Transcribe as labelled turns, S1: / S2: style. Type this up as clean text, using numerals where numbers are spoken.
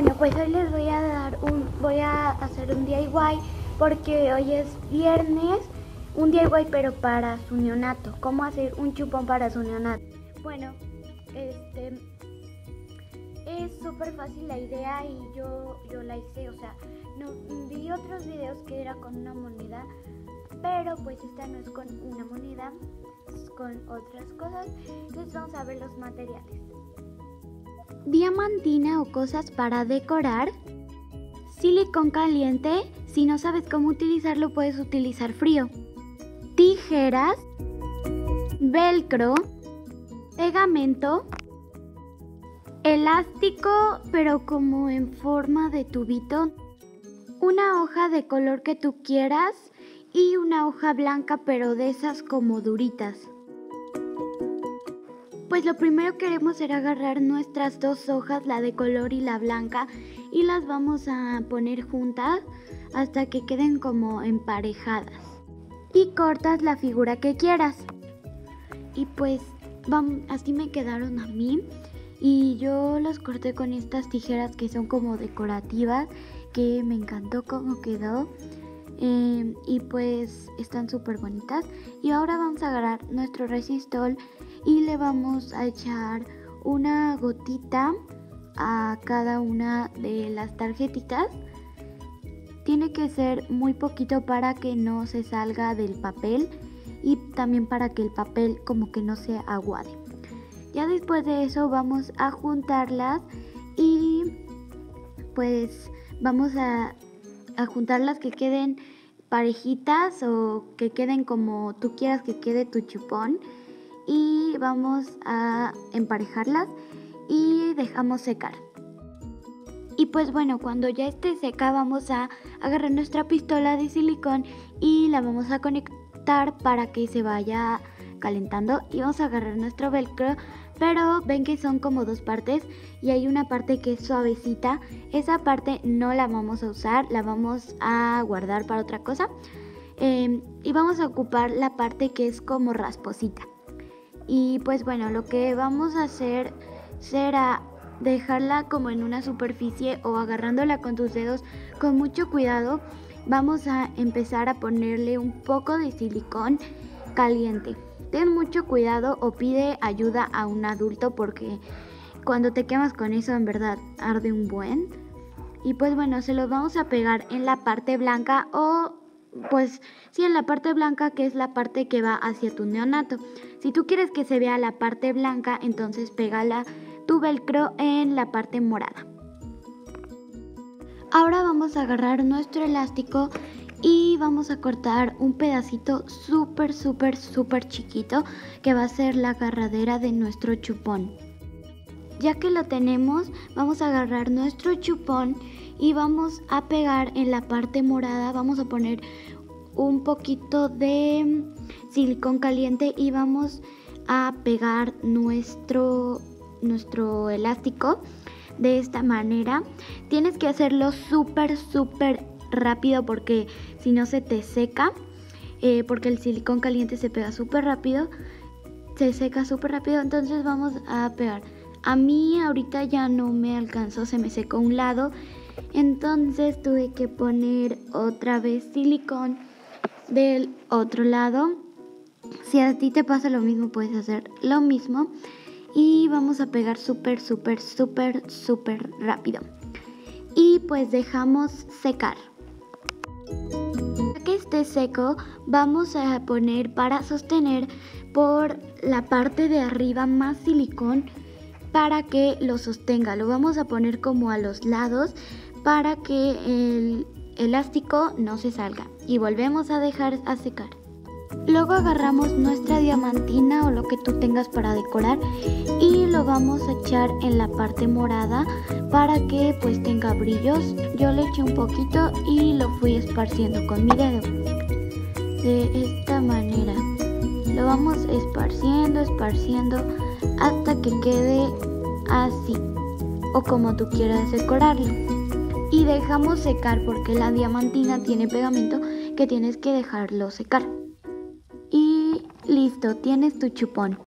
S1: Bueno, pues hoy les voy a hacer un DIY porque hoy es viernes, un DIY pero para su neonato. ¿Cómo hacer un chupón para su neonato? Bueno, es súper fácil la idea y yo la hice, o sea, no vi otros videos que era con una moneda, pero pues esta no es con una moneda, es con otras cosas. Entonces vamos a ver los materiales. Diamantina o cosas para decorar, silicón caliente, si no sabes cómo utilizarlo puedes utilizar frío, tijeras, velcro, pegamento, elástico pero como en forma de tubito, una hoja de color que tú quieras y una hoja blanca pero de esas como duritas. Pues lo primero que queremos será agarrar nuestras dos hojas, la de color y la blanca, y las vamos a poner juntas hasta que queden como emparejadas. Y cortas la figura que quieras. Y pues así me quedaron a mí. Y yo los corté con estas tijeras que son como decorativas, que me encantó cómo quedó. Y pues están súper bonitas. Y ahora vamos a agarrar nuestro resistol y le vamos a echar una gotita a cada una de las tarjetitas. Tiene que ser muy poquito para que no se salga del papel y también para que el papel como que no se aguade. Ya después de eso vamos a juntarlas y pues vamos a juntarlas que queden parejitas o que queden como tú quieras que quede tu chupón. Y vamos a emparejarlas y dejamos secar. Y pues bueno, cuando ya esté seca vamos a agarrar nuestra pistola de silicón y la vamos a conectar para que se vaya calentando. Y vamos a agarrar nuestro velcro, pero ven que son como dos partes y hay una parte que es suavecita. Esa parte no la vamos a usar, la vamos a guardar para otra cosa. Y vamos a ocupar la parte que es como rasposita. Y pues bueno, lo que vamos a hacer será dejarla como en una superficie o agarrándola con tus dedos con mucho cuidado. Vamos a empezar a ponerle un poco de silicón caliente. Ten mucho cuidado o pide ayuda a un adulto porque cuando te quemas con eso en verdad arde un buen. Y pues bueno, se los vamos a pegar en la parte blanca o pues sí, en la parte blanca, que es la parte que va hacia tu neonato. Si tú quieres que se vea la parte blanca, entonces pégala tu velcro en la parte morada. Ahora vamos a agarrar nuestro elástico y vamos a cortar un pedacito súper chiquito que va a ser la agarradera de nuestro chupón. Ya que lo tenemos, vamos a agarrar nuestro chupón y vamos a pegar en la parte morada. Vamos a poner un poquito de silicón caliente y vamos a pegar nuestro elástico de esta manera. Tienes que hacerlo súper rápido porque si no se te seca, porque el silicón caliente se pega súper rápido, se seca súper rápido. Entonces vamos a pegar. A mí ahorita ya no me alcanzó, se me secó un lado, entonces tuve que poner otra vez silicón del otro lado. Si a ti te pasa lo mismo, puedes hacer lo mismo. Y vamos a pegar súper rápido. Y pues dejamos secar. Ya que esté seco, vamos a poner para sostener por la parte de arriba más silicón para que lo sostenga. Lo vamos a poner como a los lados para que el elástico no se salga. Y volvemos a dejar a secar. Luego agarramos nuestra diamantina o lo que tú tengas para decorar y lo vamos a echar en la parte morada para que pues tenga brillos. Yo le eché un poquito y lo fui esparciendo con mi dedo. De esta manera. Lo vamos esparciendo hasta que quede así o como tú quieras decorarlo. Y dejamos secar porque la diamantina tiene pegamento que tienes que dejarlo secar. Y listo, tienes tu chupón.